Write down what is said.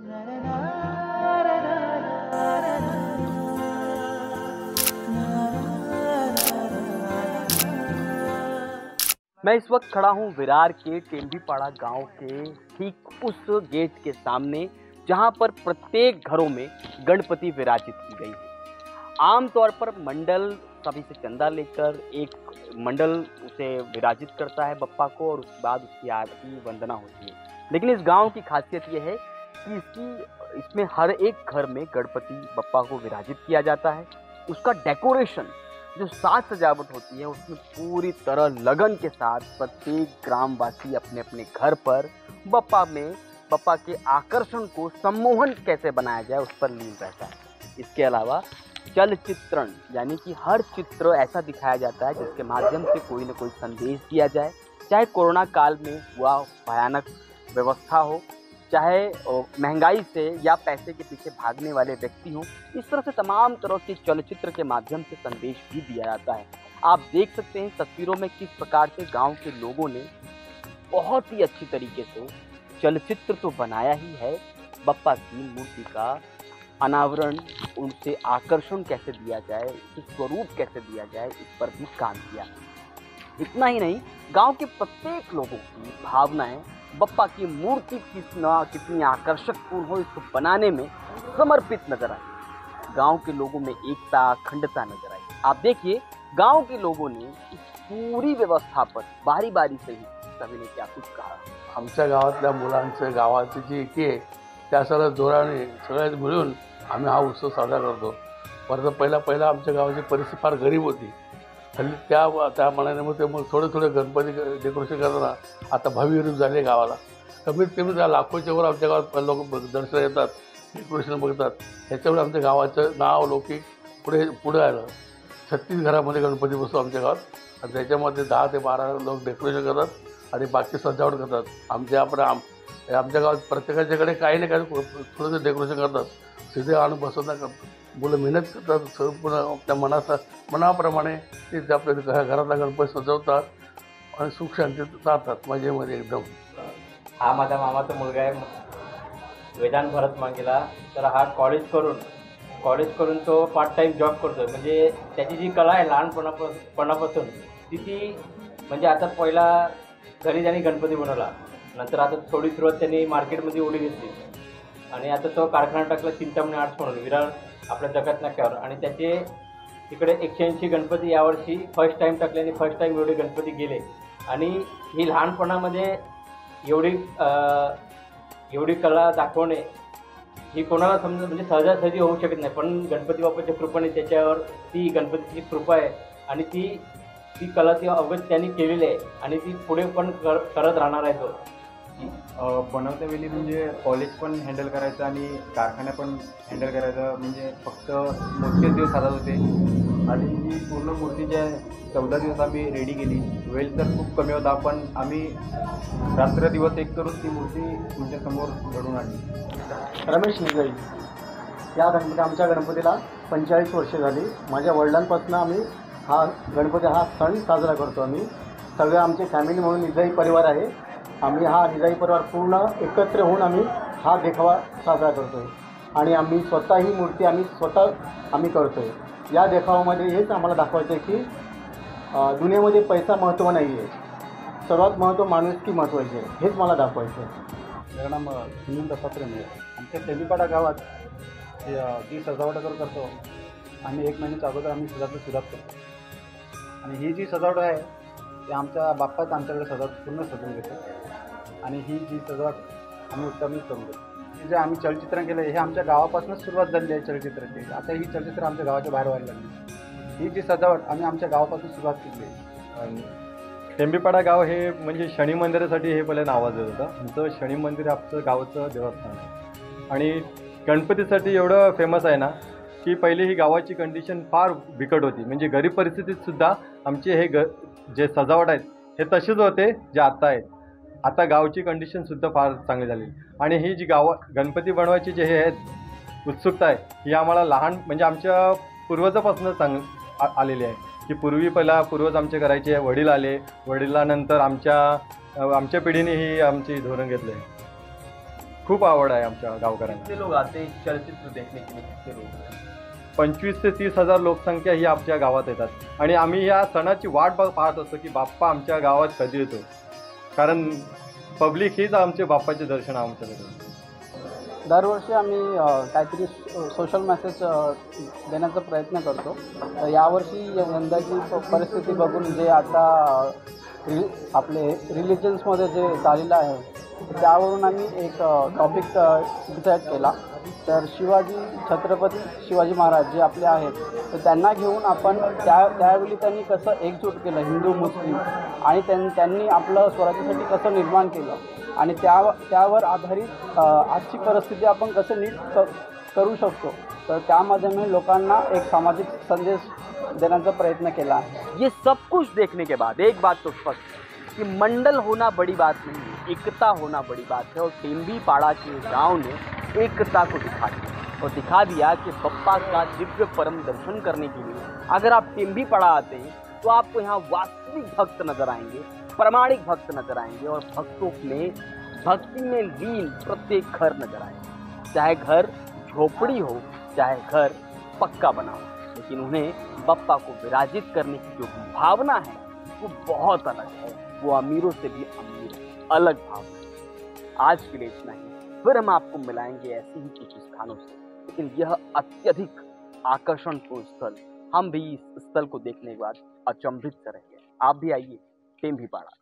मैं इस वक्त खड़ा हूँ विरार के टेम्बीपाड़ा गांव के ठीक उस गेट के सामने जहां पर प्रत्येक घरों में गणपति विराजित की गई है। आमतौर पर मंडल सभी से चंदा लेकर एक मंडल उसे विराजित करता है बप्पा को, और उसके बाद उसकी आरती वंदना होती है। लेकिन इस गांव की खासियत यह है कि इसमें हर एक घर में गणपति बप्पा को विराजित किया जाता है। उसका डेकोरेशन जो साज सजावट होती है उसमें पूरी तरह लगन के साथ प्रत्येक ग्रामवासी अपने अपने घर पर बप्पा के आकर्षण को सम्मोहन कैसे बनाया जाए उस पर लीन रहता है। इसके अलावा चलचित्रण यानी कि हर चित्र ऐसा दिखाया जाता है जिसके माध्यम से कोई न कोई संदेश दिया जाए, चाहे कोरोना काल में हुआ भयानक व्यवस्था हो, चाहे महंगाई से या पैसे के पीछे भागने वाले व्यक्ति हों। इस तरह से तमाम तरह के चलचित्र के माध्यम से संदेश भी दिया जाता है। आप देख सकते हैं तस्वीरों में किस प्रकार से गांव के लोगों ने बहुत ही अच्छी तरीके से चलचित्र तो बनाया ही है, बप्पा की मूर्ति का अनावरण, उनसे आकर्षण कैसे दिया जाए, उसके स्वरूप कैसे दिया जाए, इस पर भी काम किया। इतना ही नहीं, गांव के प्रत्येक लोगों की भावनाएं बप्पा की मूर्ति कितनी आकर्षकपूर्ण हो इसको बनाने में समर्पित नजर आई। गांव के लोगों में एकता अखंडता नजर आई। आप देखिए गांव के लोगों ने इस पूरी व्यवस्था पर बारी बारी से ही सभी ने क्या कुछ कहा। आमच्या गावातल्या मुलांचं गावाची जी एकी आहे त्या सर्व जोराने सगळ्यात मिळून आम्ही हा उत्सव साजरा करतो। परत पहिला आमच्या गावाची परिस्थिती फार गरीब होती। हल्ली त्या मनाने मग थोडे गणपती डेकोरेशन करताना आता भव्य रूप झाले गावाला। कमीत कमी त्या लाखोच्या वर आमच्या गावात लोक दर्शन येतात, डेकोरेशन बघतात। ह्याच्यामुळे आमच्या गावाचं नाव लौकिक पुढे आलं। 36 घरामध्ये गणपती बसतो आमच्या गावात आणि त्याच्यामध्ये 10 ते 12 लोक डेकोरेशन करतात आणि बाकी सजावट करतात। आमच्या गावात प्रत्येकाच्याकडे काही ना काही थोडंसं डेकोरेशन करतात। सीधे आणून बसवतात, मुलं मेहनत करतात, संपूर्ण आपल्या मनाप्रमाणे ते आपल्या घरातला गणपती सजवतात आणि सुख शांतीत राहतात मजेमध्ये एकदम। हा माझा मामाचा मुलगा आहे, वेदांत भरत मांगेला। तर हा कॉलेज करून तो पार्ट टाईम जॉब करतो। म्हणजे त्याची जी कला आहे लहानपणापासून ती म्हणजे आता पहिला घरी त्यांनी गणपती बनवला, नंतर आता थोडी सुरुवात त्यांनी मार्केटमध्ये उडी घेतली आणि आता तो कारखाना टाकला चिंतामणी आर्ट्स म्हणून विरार आपल्या जगत नाक्यावर। आणि त्याचे तिकडे 180 गणपती यावर्षी फर्स्ट टाईम टाकले आणि फर्स्ट टाईम एवढे गणपती गेले। आणि ही लहानपणामध्ये एवढी कला दाखवणे ही कोणाला समजा म्हणजे सहजासहजी होऊ शकत नाही, पण गणपती बाप्पाच्या कृपेने त्याच्यावर ती गणपतीची कृपा आहे आणि ती कला ती अवगत त्यांनी केलेली आहे आणि ती पुढे पण करत राहणार आहे। तो बनवत्या वेळी म्हणजे कॉलेज पण हँडल करायचं आणि कारखाना पण हँडल करायचं, म्हणजे फक्त मोजकेच दिवस हातात होते। आणि ही पूर्ण मूर्ती जी आहे 14 दिवस आम्ही रेडी केली। वेळ तर खूप कमी होता, पण आम्ही रात्र दिवस एक करून ती मूर्ती तुमच्यासमोर घडवून आणली। रमेश निगई या आमच्या गणपतीला 45 वर्षे झाली। माझ्या वडिलांपासून आम्ही हा सण साजरा करतो। आम्ही सगळे आमचे फॅमिली म्हणून निजाई परिवार आहे। आम्ही हा निजाई परिवार पूर्ण एकत्र होऊन आम्ही हा देखावा साजरा करतो आहे आणि आम्ही स्वतः ही मूर्ती आम्ही करतो आहे। या देखावामध्ये हेच आम्हाला दाखवायचं आहे की दुनियामध्ये पैसा महत्त्व नाही आहे, सर्वात महत्त्व माणुसकी महत्त्वाची आहे, हेच मला दाखवायचं आहे। मेरा नाम सुनील दत्तात्रय आहे। आमच्या टेम्बीपाडा गावात जी सजावट करतो आम्ही 1 महिन्याच्या अगोदर आम्ही सुरुवात करतो आणि ही जी सजावट आहे ते आमच्या बाप्पाच आमच्याकडे पूर्ण सजवून घेतो आणि ही जी सजावट आम्ही उत्तमच करून घेतो। जे आम्ही चलचित्रण केलं हे आमच्या गावापासूनच सुरुवात झाली आहे चलचित्राची। आता ही चलचित्र आमच्या गावाच्या बाहेर व्हायला लागली। ही जी सजावट आम्ही आमच्या गावापासून सुरुवात केली आहे। टेम्बीपाडा गाव हे म्हणजे शनी मंदिरासाठी हे पहिलं नावाजलं होतं। आमचं शनी मंदिर आमचं गावाचं देवस्थान आहे आणि गणपतीसाठी एवढं फेमस आहे ना की पहिली ही गावाची कंडिशन फार बिकट होती। म्हणजे गरीब परिस्थितीतसुद्धा आमचे हे जे सजावट आहेत हे तसेच होते जे आत्ता आहेत। आता गावची कंडिशनसुद्धा फार चांगली झाली आणि ही जी गणपती बनवायची जे हे आहेत उत्सुकता आहे ही आम्हाला म्हणजे आमच्या पूर्वजापासून आलेली आहे की पूर्वज आमचे करायचे, वडील आले, वडिलांनंतर आमच्या पिढीने ही आमची धोरण घेतलं आहे। खूप आवड आहे आमच्या गावकऱ्यांना. कितने लोग आते हैं चलचित्र देखने के लिए? कितने लोग? 25 ते 30 हजार लोकसंख्या ही आमच्या गावात येतात आणि आम्ही या सणाची वाट पाहत असतो की बाप्पा आमच्या गावात कधी येतो, कारण पब्लिक हीच आमचे बाप्पाचे दर्शन आमच्याकडे. दरवर्षी आम्ही काहीतरी सोशल मेसेज देण्याचा प्रयत्न करतो. तर यावर्षी यंदाची परिस्थिती बघून जे आता आपले रिलिजन्समध्ये जे चाललेलं आहे त्यावरून आम्ही एक टॉपिक डिसाईड केला. तर छत्रपती शिवाजी महाराज जे आपले आहेत तर त्यांना घेऊन आपण त्यावेळी त्यांनी कसं एकजूट केलं हिंदू मुस्लिम आणि त्यांनी आपलं स्वराज्यासाठी कसं निर्माण केलं आणि त्यावर आधारित आजची परिस्थिती आपण कसं नीट करू शकतो, तर त्यामध्ये मी लोकांना एक सामाजिक संदेश देण्याचा प्रयत्न केला आहे. ये सब कुछ देखने के बाद एक बात तो स्पष्ट कि मंडल होना बड़ी बात नहीं है, एकता होना बड़ी बात है. और टेम्बीपाड़ा के गांव ने एकता को दिखा दिया और दिखा दिया कि बप्पा का दिव्य परम दर्शन करने के लिए अगर आप टेम्बीपाड़ा आते हैं तो आपको यहाँ वास्तविक भक्त नजर आएंगे, प्रामाणिक भक्त नजर आएंगे और भक्तों में भक्ति में लीन प्रत्येक घर नजर आएंगे. चाहे घर झोपड़ी हो, चाहे घर पक्का बना हो, लेकिन उन्हें बप्पा को विराजित करने की जो भावना है वो बहुत अलग है. वो अमीरों से भी अमीर अलग भावना. आज के लिए इतना ही. फिर हम आपको मिलाएंगे ऐसे ही कुछ स्थानों से, लेकिन यह अत्यधिक आकर्षणपूर्ण स्थल, हम भी इस स्थल को देखने के बाद अचंभित से रह गए. आप भी आइए टेम्बीपाड़ा.